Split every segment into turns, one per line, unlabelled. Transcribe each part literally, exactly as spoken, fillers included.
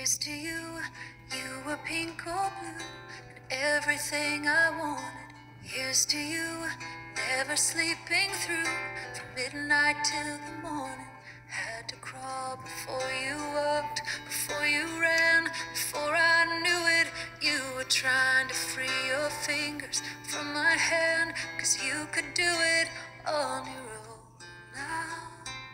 Here's to you, you were pink or blue, and everything I wanted. Here's to you, never sleeping through, from midnight till the morning. Had to crawl before you walked, before you ran, before I knew it. You were trying to free your fingers from my hand, 'cause you could do it on your own now.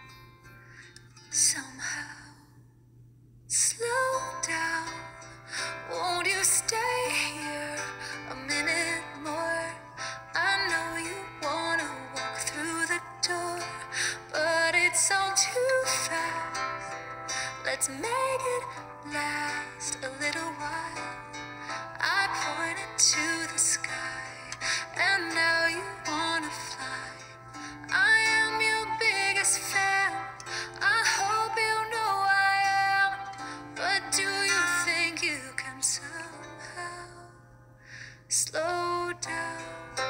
Somehow, slow down, won't you stay here a minute more? I know you wanna walk through the door, but it's all too fast. Let's make it last a little while. I pointed to the sky, and now you wanna fly. I am your biggest fan, I hope you know I am. But do you think you can somehow slow down?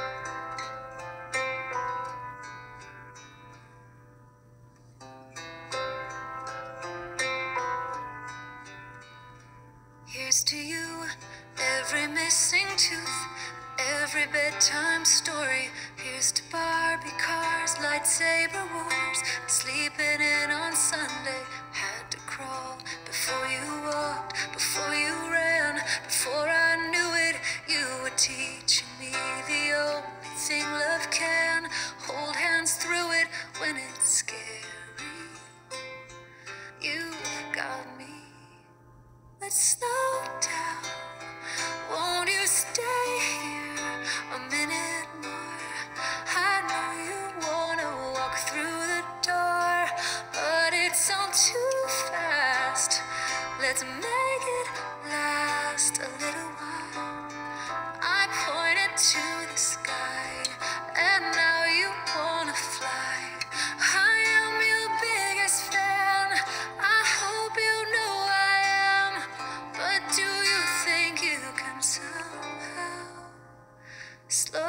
Here's to you, every missing tooth, every bedtime story. Here's to Barbie cars, lightsaber wars, sleeping in on Sunday. Had to crawl before you walked, before you ran, before I knew it. You were teaching me the only thing love can. Hold hands through it when it's scary. You've got me. Let's slow down. Won't you stay here a minute more? I know you wanna walk through the door, but it's all too fast. Let's make it last a little while. I pointed to the sky, and now you wanna fly. I am your biggest fan, I hope you know I am. But do you think you can somehow slow